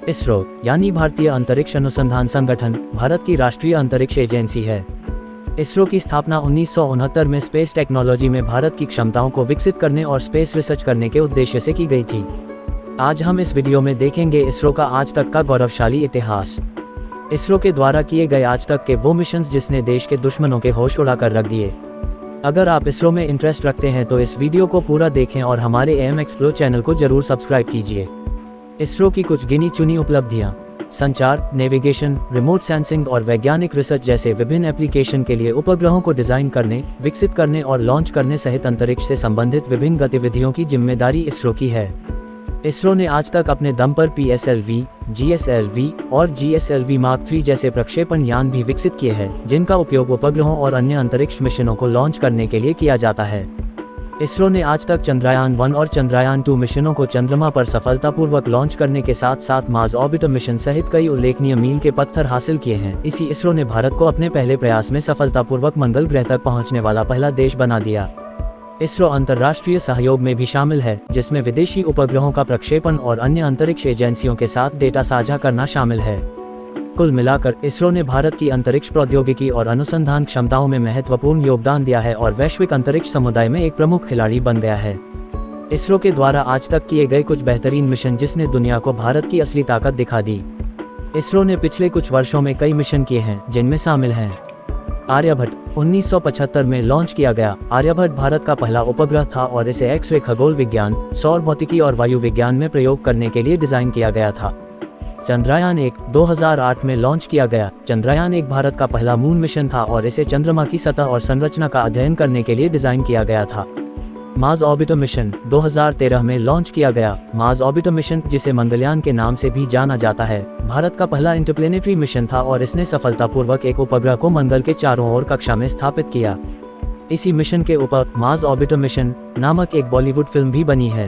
इसरो यानी भारतीय अंतरिक्ष अनुसंधान संगठन भारत की राष्ट्रीय अंतरिक्ष एजेंसी है। इसरो की स्थापना 1969 में स्पेस टेक्नोलॉजी में भारत की क्षमताओं को विकसित करने और स्पेस रिसर्च करने के उद्देश्य से की गई थी। आज हम इस वीडियो में देखेंगे इसरो का आज तक का गौरवशाली इतिहास, इसरो के द्वारा किए गए आज तक के वो मिशंस जिसने देश के दुश्मनों के होश उड़ा कर रख दिए। अगर आप इसरो में इंटरेस्ट रखते हैं तो इस वीडियो को पूरा देखें और हमारे एम एक्सप्लोर चैनल को जरूर सब्सक्राइब कीजिए। इसरो की कुछ गिनी चुनी उपलब्धियां: संचार, नेविगेशन, रिमोट सेंसिंग और वैज्ञानिक रिसर्च जैसे विभिन्न एप्लीकेशन के लिए उपग्रहों को डिजाइन करने, विकसित करने और लॉन्च करने सहित अंतरिक्ष से संबंधित विभिन्न गतिविधियों की जिम्मेदारी इसरो की है। इसरो ने आज तक अपने दम पर PSLV, GSLV और GSLV Mark III जैसे प्रक्षेपण यान भी विकसित किए हैं, जिनका उपयोग उपग्रहों और अन्य अंतरिक्ष मिशनों को लॉन्च करने के लिए किया जाता है। इसरो ने आज तक चंद्रयान 1 और चंद्रयान 2 मिशनों को चंद्रमा पर सफलतापूर्वक लॉन्च करने के साथ साथ मार्स ऑर्बिटर मिशन सहित कई उल्लेखनीय मील के पत्थर हासिल किए हैं। इसी इसरो ने भारत को अपने पहले प्रयास में सफलतापूर्वक मंगल ग्रह तक पहुंचने वाला पहला देश बना दिया। इसरो अंतर्राष्ट्रीय सहयोग में भी शामिल है, जिसमें विदेशी उपग्रहों का प्रक्षेपण और अन्य अंतरिक्ष एजेंसियों के साथ डेटा साझा करना शामिल है। कुल मिलाकर इसरो ने भारत की अंतरिक्ष प्रौद्योगिकी और अनुसंधान क्षमताओं में महत्वपूर्ण योगदान दिया है और वैश्विक अंतरिक्ष समुदाय में एक प्रमुख खिलाड़ी बन गया है। इसरो के द्वारा आज तक किए गए कुछ बेहतरीन मिशन जिसने दुनिया को भारत की असली ताकत दिखा दी। इसरो ने पिछले कुछ वर्षों में कई मिशन किए हैं, जिनमें शामिल हैं: आर्यभट्ट 1975 में लॉन्च किया गया। आर्यभट्ट भारत का पहला उपग्रह था और इसे एक्स-रे खगोल विज्ञान, सौर भौतिकी और वायु विज्ञान में प्रयोग करने के लिए डिजाइन किया गया था। चंद्रयान 1 2008 में लॉन्च किया गया। चंद्रयान 1 भारत का पहला मून मिशन था और इसे चंद्रमा की सतह और संरचना का अध्ययन करने के लिए डिजाइन किया गया था। मार्स ऑर्बिटर मिशन 2013 में लॉन्च किया गया। मार्स ऑर्बिटर मिशन, जिसे मंगलयान के नाम से भी जाना जाता है, भारत का पहला इंटरप्लेनेटरी मिशन था और इसने सफलतापूर्वक एक उपग्रह को मंगल के चारों ओर कक्षा में स्थापित किया। इसी मिशन के ऊपर मार्स ऑर्बिटर मिशन नामक एक बॉलीवुड फिल्म भी बनी है।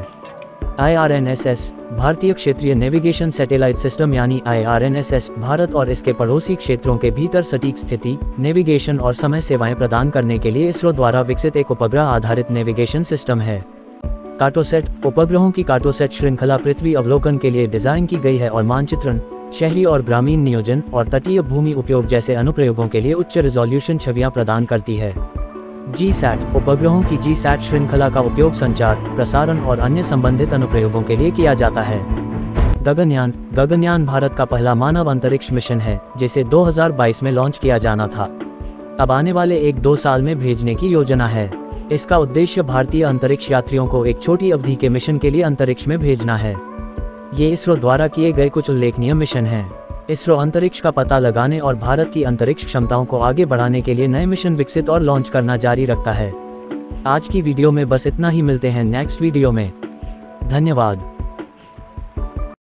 IRNSS भारतीय क्षेत्रीय नेविगेशन सैटेलाइट सिस्टम यानी IRNSS भारत और इसके पड़ोसी क्षेत्रों के भीतर सटीक स्थिति, नेविगेशन और समय सेवाएं प्रदान करने के लिए इसरो द्वारा विकसित एक उपग्रह आधारित नेविगेशन सिस्टम है। कार्टोसैट उपग्रहों की कार्टोसैट श्रृंखला पृथ्वी अवलोकन के लिए डिजाइन की गई है और मानचित्रण, शहरी और ग्रामीण नियोजन और तटीय भूमि उपयोग जैसे अनुप्रयोगों के लिए उच्च रिजोल्यूशन छवियां प्रदान करती है। GSAT उपग्रहों की GSAT श्रृंखला का उपयोग संचार, प्रसारण और अन्य संबंधित अनुप्रयोगों के लिए किया जाता है। गगनयान भारत का पहला मानव अंतरिक्ष मिशन है, जिसे 2022 में लॉन्च किया जाना था। अब आने वाले 1-2 साल में भेजने की योजना है। इसका उद्देश्य भारतीय अंतरिक्ष यात्रियों को एक छोटी अवधि के मिशन के लिए अंतरिक्ष में भेजना है। ये इसरो द्वारा किए गए कुछ उल्लेखनीय मिशन हैं। इसरो अंतरिक्ष का पता लगाने और भारत की अंतरिक्ष क्षमताओं को आगे बढ़ाने के लिए नए मिशन विकसित और लॉन्च करना जारी रखता है। आज की वीडियो में बस इतना ही। मिलते हैं नेक्स्ट वीडियो में। धन्यवाद।